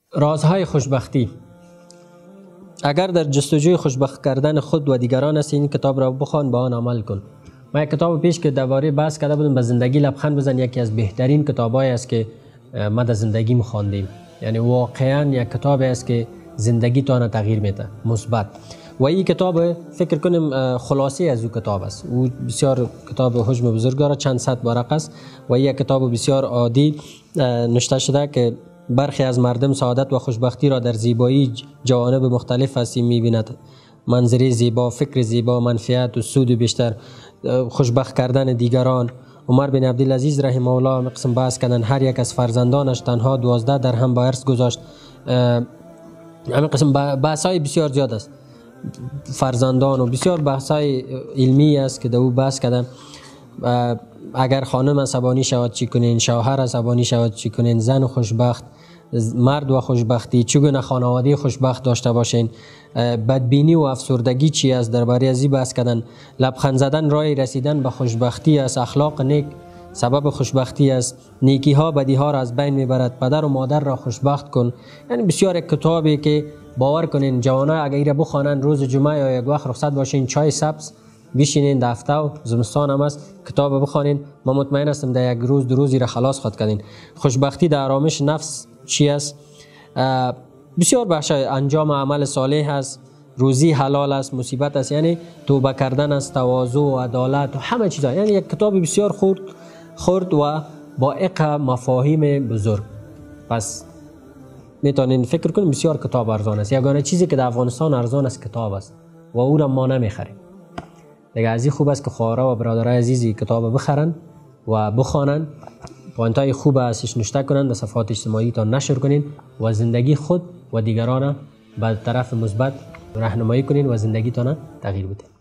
رازهای خوشبختی. اگر در جستجوی خوشبخت کردن خود و دیگران هستی این کتاب را بخوان، با آن عمل کن. ما یک کتاب پیش که درباره بحث کرده بودم، به زندگی لبخند بزن، یکی از بهترین کتابایی است که ما در زندگی خواندیم. یعنی واقعا یک کتابی است که زندگی تو تغییر میده مثبت. و این کتاب فکر کنم خلاصه از او کتاب است. او بسیار کتاب حجم بزرگوار، چند صد ورق است و این کتاب بسیار عادی نوشته شده که برخی از مردم سعادت و خوشبختی را در زیبایی جوانب مختلف هستی می‌بیند. منظره زیبا، فکر زیبا، منفعت و سود بیشتر، خوشبخت کردن دیگران. عمر بن عبدالعزیز رحمه الله قسم بحث کردن هر یک از فرزندانش تنها 12 درهم به ارث گذاشت. همین قسم بحث‌های بسیار زیاد است. فرزندان و بسیار بحث‌های علمی است که در او بحث کردن. اگر خانم عصبانی شود چی کنین، شوهر عصبانی شود چی کنین، زن خوشبخت، مرد و خوشبختی، چگونه خانواده خوشبخت داشته باشین، بدبینی و افسردگی چی است، درباره ازی بحث کردن. لبخند زدن راه رسیدن به خوشبختی است، اخلاق نیک سبب خوشبختی است، نیکی ها بدی ها را از بین میبرد، پدر و مادر را خوشبخت کن. یعنی بسیار یک کتابی که باور کنین جوانای اگر ایره بخوانن، روز جمعه یا یک وقت رخصت باشین، چای سبز بشینین، در هفته و زمستان هم است کتاب بخوانین، ما مطمئن هستم در یک روز دو روزی را خلاص خود کردین. خوشبختی در آرامش نفس چی است؟ بسیار بخشای انجام عمل صالح است، روزی حلال است، مصیبت است، یعنی توبه کردن است، تواضع و عدالت و همه چیزا. یعنی یک کتاب بسیار خرد و با مفاهیم بزرگ. پس میتونین فکر کنین بسیار کتاب ارزان است. یگانه چیزی که در افغانستان ارزان است کتاب است و او را ما نمیخریم. دیگه از این خوب است که خواهرای و برادرای عزیزی کتاب بخرن و بخوانن، پوینت‌های خوب ازش نوشته کنن، در صفحات اجتماعی تا نشر کنین و زندگی خود و دیگران به طرف مثبت راهنمایی کنین و زندگیتان تغییر بدین.